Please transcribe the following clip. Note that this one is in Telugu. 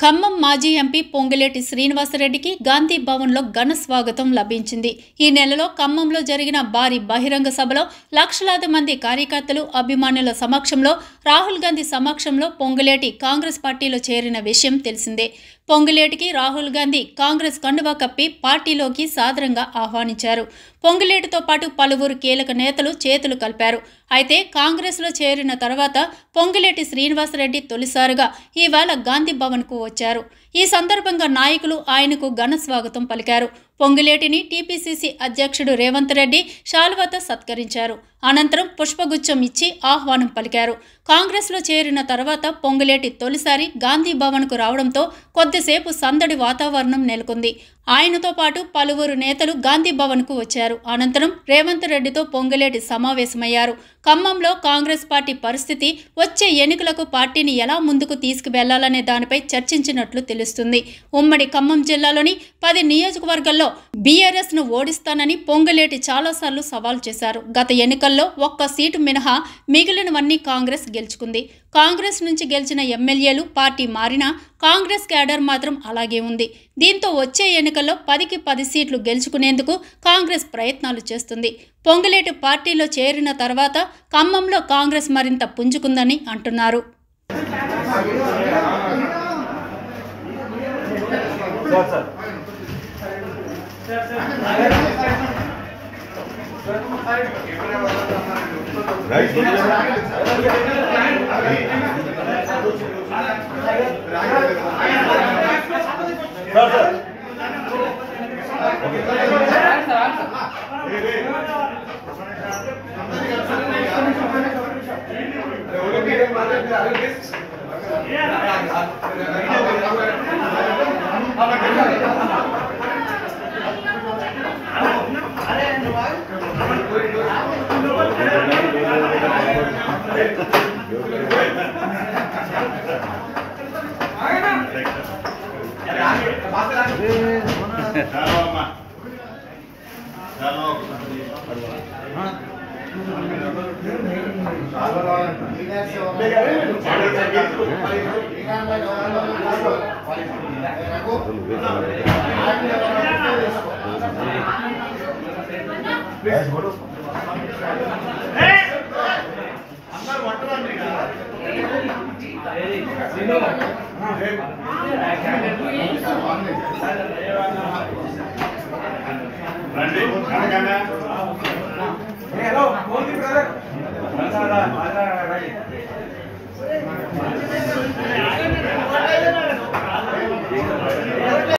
ఖమ్మం మాజీ ఎంపీ పొంగులేటి శ్రీనివాసరెడ్డికి గాంధీ భవన్లో ఘన స్వాగతం లభించింది. ఈ నెలలో ఖమ్మంలో జరిగిన భారీ బహిరంగ సభలో లక్షలాది మంది కార్యకర్తలు, అభిమానుల సమక్షంలో రాహుల్ గాంధీ సమక్షంలో పొంగులేటి కాంగ్రెస్ పార్టీలో చేరిన విషయం తెలిసిందే. పొంగులేటికి రాహుల్ గాంధీ కాంగ్రెస్ కండువా కప్పి పార్టీలోకి సాదరంగా ఆహ్వానించారు. పొంగులేటితో పాటు పలువురు కీలక నేతలు చేతులు కలిపారు. అయితే కాంగ్రెస్లో చేరిన తర్వాత పొంగులేటి శ్రీనివాసరెడ్డి తొలిసారిగా ఈవేళ గాంధీ భవన్కు వచ్చారు. ఈ సందర్భంగా నాయకులు ఆయనకు ఘన స్వాగతం పలికారు. పొంగులేటిని టీపీసీసీ అధ్యక్షుడు రేవంత్ రెడ్డి శాలువాతో సత్కరించారు. అనంతరం పుష్పగుచ్చం ఇచ్చి ఆహ్వానం పలికారు. కాంగ్రెస్లో చేరిన తర్వాత పొంగులేటి తొలిసారి గాంధీ భవన్కు రావడంతో కొద్దిసేపు సందడి వాతావరణం నెలకొంది. ఆయనతో పాటు పలువురు నేతలు గాంధీ భవన్కు వచ్చారు. అనంతరం రేవంత్ రెడ్డితో పొంగులేటి సమావేశమయ్యారు. ఖమ్మంలో కాంగ్రెస్ పార్టీ పరిస్థితి, వచ్చే ఎన్నికలకు పార్టీని ఎలా ముందుకు తీసుకువెళ్లాలనే దానిపై చర్చించినట్లు తెలుస్తుంది. ఉమ్మడి ఖమ్మం జిల్లాలోని 10 నియోజకవర్గాల్లో బీఆర్ఎస్ను ఓడిస్తానని పొంగులేటి చాలాసార్లు సవాల్ చేశారు. గత ఎన్నికల్లో ఒక్క సీటు మినహా మిగిలినవన్నీ కాంగ్రెస్ గెలుచుకుంది. కాంగ్రెస్ నుంచి గెలిచిన ఎమ్మెల్యేలు పార్టీ మారినా కాంగ్రెస్ క్యాడర్ మాత్రం అలాగే ఉంది. దీంతో వచ్చే ఎన్నికల్లో 10కి 10 సీట్లు గెలుచుకునేందుకు కాంగ్రెస్ ప్రయత్నాలు చేస్తుంది. పొంగులేటి పార్టీలో చేరిన తర్వాత ఖమ్మంలో కాంగ్రెస్ మరింత పుంజుకుందని అంటున్నారు. Hello,